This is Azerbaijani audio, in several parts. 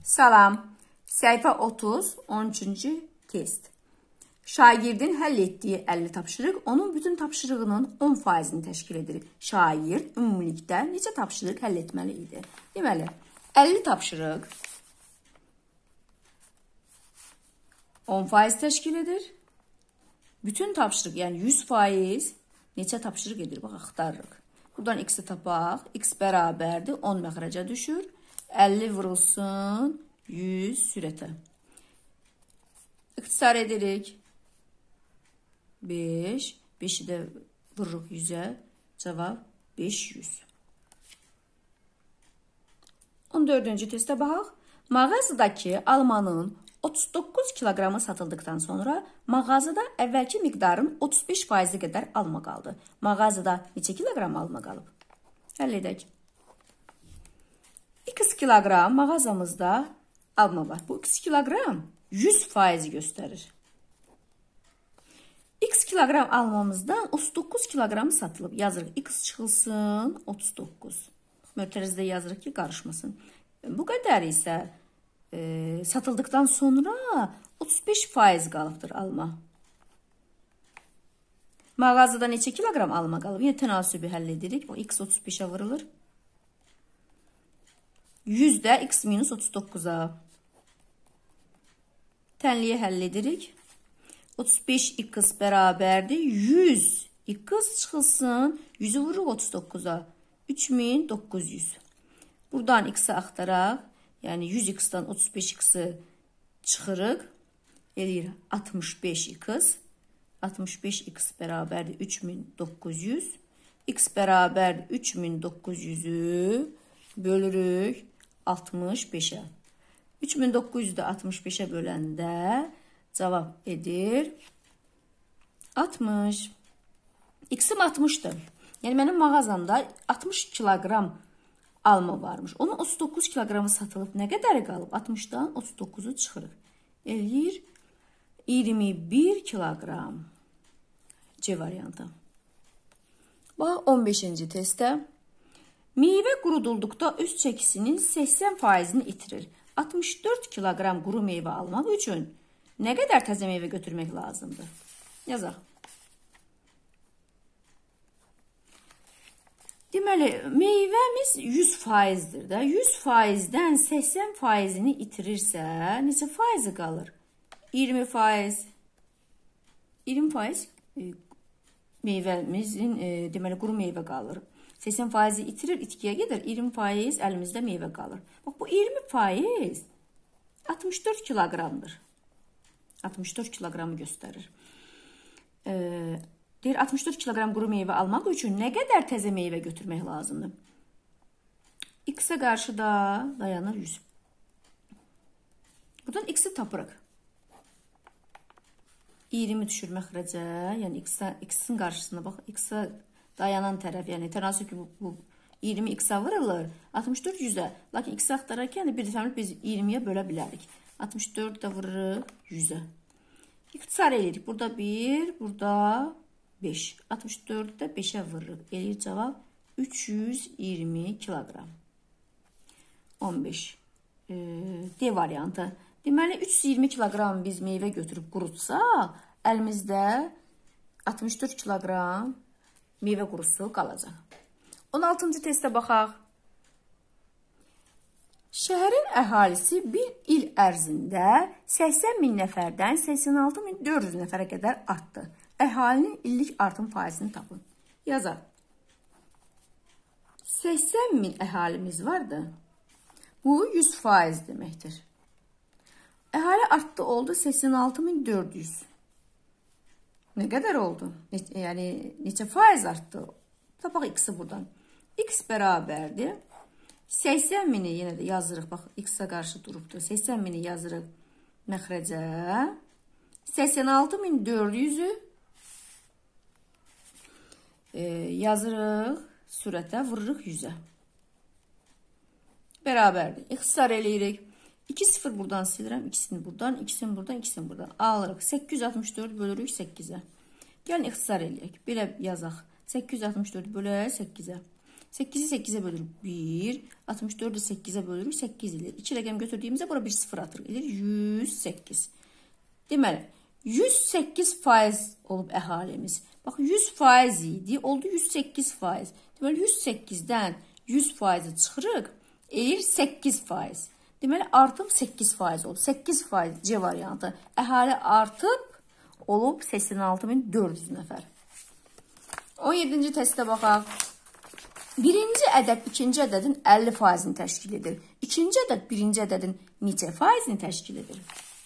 Salam. Səhifə 30, 13-cü test. Şagirdin həll etdiyi 50 tapşırıq onun bütün tapşırığının 10%-ni təşkil edir. Şagird ümumilikdə neçə tapşırıq həll etməli idi? Deməli, 50 tapşırıq 10% təşkil edir. Bütün tapşırıq, yəni 100% neçə tapşırıq edir? Bax, axtarırıq. Buradan x-i tapaq. X bərabərdir. 10 məxrəcə düşür. 50 vurulsun 100 sürətə. İxtisar edirik. 5. 5'i də vururuq 100'ə. Cavab 500. 14-cü testə baxaq. Mağazadakı almanın 39 kilogramı satıldıktan sonra mağazada əvvəlki miqdarın 35% qədər alma qaldı. Mağazada neçə kilogram alma qalıb? Həll edək. X kilogram mağazamızda alma var. Bu x kilogram 100% göstərir. X kilogram almamızdan 39 kilogramı satılıb. Yazırıq x çıxılsın 39. Mötərizdə yazırıq ki, qarışmasın. Bu qədər isə satıldıktan sonra 35% qalıbdır alma. Mağazada neçə kilogram alma qalıb? Yine tənasübü həll edirik. O x 35'ə vurulur. 100'də x minus 39'a. Tənliyə həll edirik. 35x bərabərdir. 100 x çıxılsın. 100'ü vururuq 39'a. 3900. Buradan x'i axtaraq. Yəni 100x-dan 35x-i çıxırıq. Eləyir 65x. 65x bərabərdir 3900. X bərabərdir 3900'ü bölürük 65'ə. 3900'də 65'ə böləndə cavab edir 60. X'im 60'dır. Yəni mənim mağazamda 60 kilogram alma varmış. Onun 39 kilogramı satılıb nə qədəri qalıb? 60'dan 39'u çıxırıq. Eləyir 21 kilogram. C variantı. Bax 15-ci testdə. Meyvə qurudulduqda öz çəkisinin 80%-ni itirir. 64 kilogram quru meyvə almaq üçün nə qədər təzə meyvə götürmək lazımdır? Yazaq. Deməli, meyvəmiz 100%'dir da. 100%'dən 80%'ni itirirsə, neçə faizi qalır? 20%. 20% meyvəmizin, deməli, quru meyvə qalır. 80%'i itirir, itkiyə gedir. 20% əlimizdə meyvə qalır. Bax, bu 20% 64 kilogramdır. 64 kilogramı göstərir. Deyir, 64 kilogram quru meyvə almaq üçün nə qədər təzə meyvə götürmək lazımdır? X-ə qarşı da dayanır 100. Buradan X-i tapırıq. 20 düşür məxrəcə. Yəni X-in qarşısında bax, X-ə dayanan tərəf. Yəni tənasüb ki, bu 20 X-ə vurulur. 64 100'ə. Lakin X-i axtararkən bir dəfəlik biz 20'yə bölə bilərik. 64 də vururıq 100'ə. İxtisar edirik. Burada 1, burada 5. 64'də 5'ə vururuq. Eləyir cavab 320 kilogram. 15. D variantı. Deməli, 320 kilogram biz meyvə götürüb qurutsaq, əlimizdə 64 kilogram meyvə qurusu qalacaq. 16-cı testə baxaq. Şəhərin əhalisi bir il ərzində 80 min nəfərdən 86.400 nəfərə qədər artdı. Əhalinin illik artım faizini tapın. Yazaq. 80 min əhalimiz vardı. Bu 100% deməkdir. Əhali artdı, oldu 86.400. Nə qədər oldu? Yəni, neçə faiz artdı? Tapaq x-i buradan. X bərabərdir. 80 mini yenə də yazırıq. Bax, x-ə qarşı durubdur. 80 mini yazırıq məxrəcə. 86.400'ü yazırıq sürətə, vururuq 100'ə. Bərabərdir. İxtisar eləyirik. 2-0 buradan silirəm. İkisini buradan, ikisini buradan, ikisini buradan. Alırıq. 864 bölürük 8'ə. Gəlin ixtisar eləyək. Belə yazaq. 864 bölək 8'ə. 8'i 8'e bölürük 1. 64'ü 8'e bölürük 8 edir. 2 rəqəm götürdüyümüzdə bura bir 0 atırıq. Edir 108. Deməli 108% olub əhalimiz. Bax 100% idi, oldu 108%. Deməli 108-dən 100%-i çıxırıq, edir 8%. Deməli artım 8% oldu. 8% C variantı. Əhali artıb olub 86.400 nəfər. 17-ci testə baxaq. Birinci ədəd ikinci ədədin 50%-ni təşkil edir. İkinci ədəd birinci ədədin neçə faizini təşkil edir?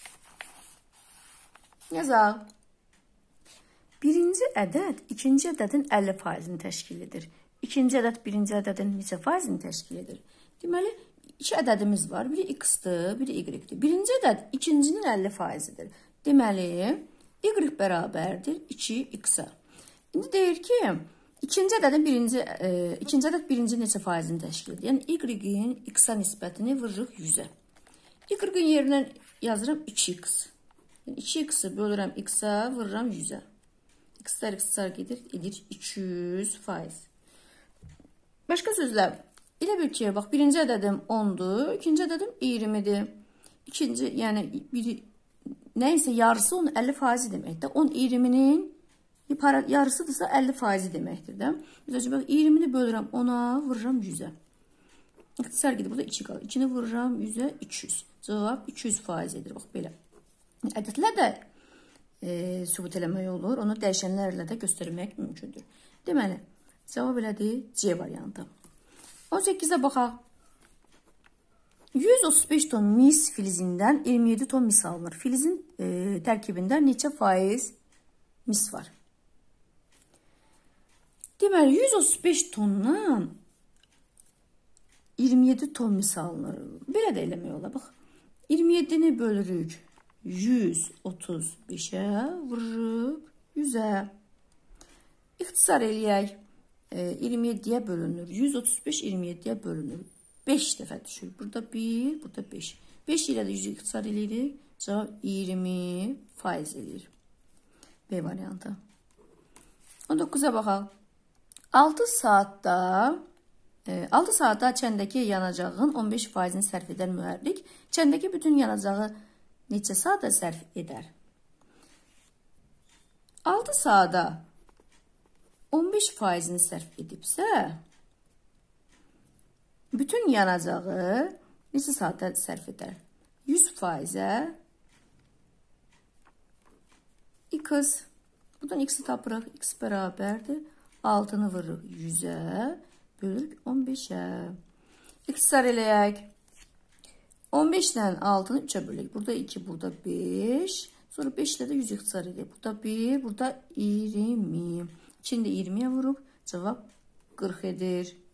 Yazaq. Birinci ədəd ikinci ədədin 50%-ni təşkil edir. İkinci ədəd birinci ədədin neçə faizini təşkil edir? Deməli, iki ədədimiz var. Biri x-dır, biri y-dir. Birinci ədəd ikincinin 50%-idir. Deməli, y bərabərdir 2x-a. İndi deyir ki, ikinci ədəd birinci neçə faizini təşkil edir? Yəni, y-in x-a nisbətini vırırıq 100-ə. Y-in yerindən yazıram 2x. Yəni, 2x-i bölürəm x-a, vırıram 100-ə. X-lar gedir, edir 200%. Başqa sözlər, elə bil ki, bax, birinci ədədim 10-dur, ikinci ədədim 20-dir. İkinci, yəni, nəysə yarısı onun 50% deməkdir. 10 20-nin yarısıdırsa 50% deməkdir də. Məsələn, bax, 20-ni bölürəm 10-a, vururam 100-ə. İxtisar gedir, burada 2 qalır. 2-ni vururam 100-ə, 200. Cavab 200% edir, bax, belə. Ədədlər də sübut eləmək olur, onu dəyişənlərlə də göstərmək mümkündür. Deməli, cavab elədir C variantı. 18-də baxaq. 135 ton mis filizindən 27 ton mis alınır. Filizin tərkibində neçə faiz mis var? Deməli, 135 tondan 27 ton mis alınır. Belə də eləmək olar. Bax, 27-ni bölürük 135-ə, vururuq 100-ə. İxtisar eləyək. 27-yə bölünür. 135 27-yə bölünür. 5 dəfə düşür. Burada 1, burada 5. 5 ilə də 100-ü ixtisar eləyirik. Cavab 20% eləyir. B variantı. 19-a baxaq. 6 saatda çəndəki yanacağın 15%-ni sərf edən mühərrik çəndəki bütün yanacağı neçə saata sərf edər? 6 saata 15%-ni sərf edibsə, bütün yanacağı neçə saata sərf edər? 100%-ə x. Buradan x-i tapırıq. X bərabərdir. 6-nı vururuq 100-ə, bölürük 15-ə. İxtisar eləyək. 15-dən 6-nı 3-ə bölək. Burada 2, burada 5. Sonra 5 ilə də 100 ixtisar edək. Burada 1, burada 20. İçində 20-yə vurub cavab 40 edir.